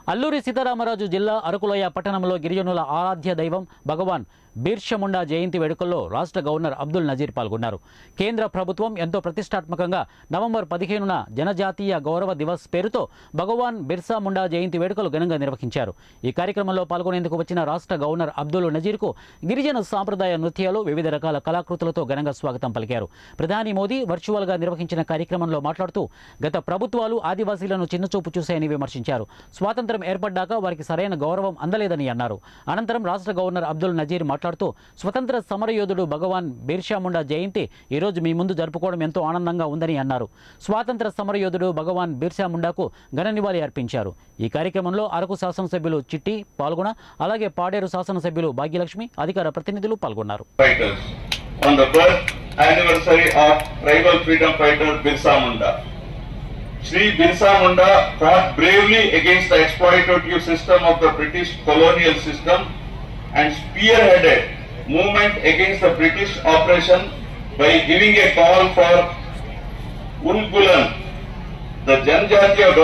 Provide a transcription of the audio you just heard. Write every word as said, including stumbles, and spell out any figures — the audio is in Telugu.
అల్లూరి సీతారామరాజు జిల్లా అరకులోయ పట్టణంలో గిరిజనుల ఆరాధ్య దైవం భగవాన్ బిర్సా ముండా జయంతి వేడుకల్లో రాష్ట్ర గవర్నర్ అబ్దుల్ నజీర్ పాల్గొన్నారు. కేంద్ర ప్రభుత్వం ఎంతో ప్రతిష్టాత్మకంగా నవంబర్ పదిహేనున జనజాతీయ గౌరవ దివస్ పేరుతో భగవాన్ బిర్సా ముండా జయంతి వేడుకలు ఘనంగా నిర్వహించారు. ఈ కార్యక్రమంలో పాల్గొనేందుకు వచ్చిన రాష్ట్ర గవర్నర్ అబ్దుల్ నజీర్కు గిరిజన సాంప్రదాయ నృత్యాలు, వివిధ రకాల కళాకృతులతో ఘనంగా స్వాగతం పలికారు. ప్రధాని మోదీ వర్చువల్గా నిర్వహించిన కార్యక్రమంలో మాట్లాడుతూ గత ప్రభుత్వాలు ఆదివాసీలను చిన్నచూపు చూశాయని విమర్శించారు. స్వాతంత్ర ఏర్పడ్డాక వారికి సరైన గౌరవం అందలేదని అన్నారు. అనంతరం రాష్ట్ర గవర్నర్ అబ్దుల్ నజీర్ మాట్లాడుతూ స్వతంత్ర సమరయోధుడు భగవాన్ బిర్సా ముండా జయంతి ఈ రోజు మీ ముందు జరుపుకోవడం ఎంతో ఆనందంగా ఉందని అన్నారు. స్వాతంత్ర సమరయోధుడు భగవాన్ బిర్సా ముండాకు ఘన నివాళి అర్పించారు. ఈ కార్యక్రమంలో అరకు శాసనసభ్యులు చిట్టి పాల్గొన, అలాగే పాడేరు శాసనసభ్యులు భాగ్యలక్ష్మి, అధికార ప్రతినిధులు పాల్గొన్నారు. On the birth anniversary of tribal freedom fighter Birsa Munda. Shri Birsa Munda fought bravely against the exploitative system of the British colonial system and spearheaded movement against the British oppression by giving a call for Ulgulan, the Janjatiya